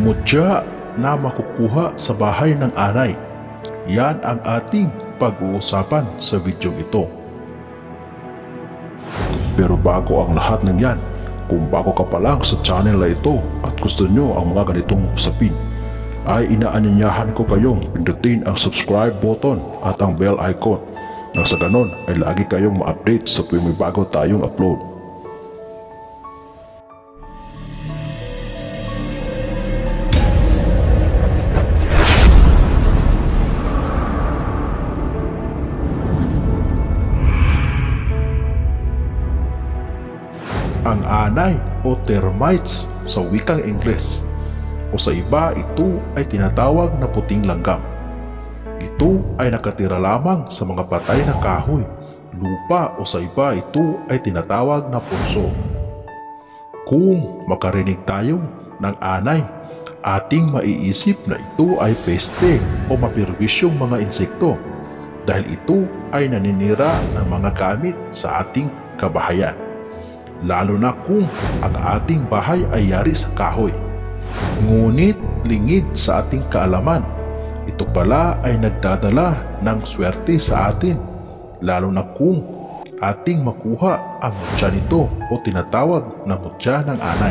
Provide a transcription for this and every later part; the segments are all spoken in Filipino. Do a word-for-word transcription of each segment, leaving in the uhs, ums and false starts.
Mutya na makukuha sa bahay ng anay. Yan ang ating pag-uusapan sa video ito. Pero bago ang lahat ng yan, kung bago ka pa lang sa channel na ito at gusto nyo ang mga ganitong usapin, ay inaanyayahan ko kayong pindutin ang subscribe button at ang bell icon nang sa ganon ay lagi kayong ma-update sa tuwing may bago tayong upload. Ang anay o termites sa wikang Ingles, o sa iba ito ay tinatawag na puting langgam. Ito ay nakatira lamang sa mga patay na kahoy, lupa o sa iba ito ay tinatawag na punso. Kung makarinig tayo ng anay, ating maiisip na ito ay peste o mapirwisyong mga insekto dahil ito ay naninira ng mga gamit sa ating kabahayan. Lalo na kung ang ating bahay ay yari sa kahoy. Ngunit lingid sa ating kaalaman, ito pala ay nagdadala ng swerte sa atin, lalo na kung ating makuha ang mutya nito o tinatawag na mutya ng anay.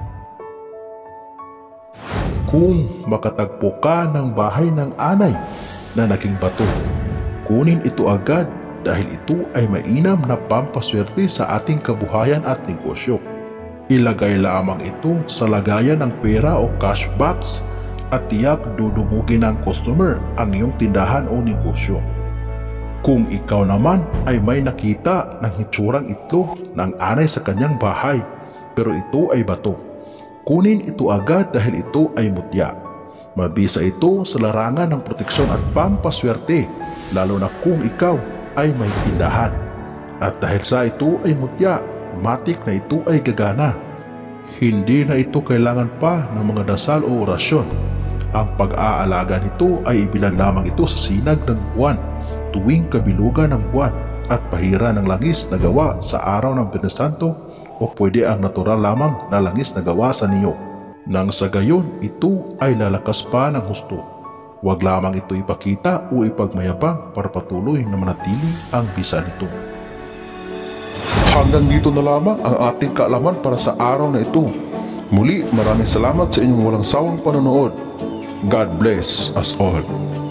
Kung makatagpo ka ng bahay ng anay na naging bato, kunin ito agad dahil ito ay mainam na pampaswerte sa ating kabuhayan at negosyo. Ilagay lamang ito sa lagayan ng pera o cash box at tiyak dudumugin ng customer ang iyong tindahan o negosyo. Kung ikaw naman ay may nakita ng hitsurang itlog ng anay sa kanyang bahay pero ito ay bato, kunin ito agad dahil ito ay mutya. Mabisa ito sa larangan ng proteksyon at pampaswerte, lalo na kung ikaw ay may tindahan. At dahil sa ito ay mutya, matik na ito ay gagana. Hindi na ito kailangan pa ng mga dasal o orasyon. Ang pag-aalaga nito ay ibilan lamang ito sa sinag ng buwan tuwing kabilugan ng buwan at pahira ng langis na gawa sa araw ng Biyernes Santo o pwede ang natural lamang na langis na gawa sa niyog. Nang sa gayon, ito ay lalakas pa ng husto. Huwag lamang ito ipakita o ipagmayabang para patuloy na manatili ang bisa nito. Hanggang dito na lamang ang ating kaalaman para sa araw na ito. Muli, maraming salamat sa inyong walang sawang panonood. God bless us all.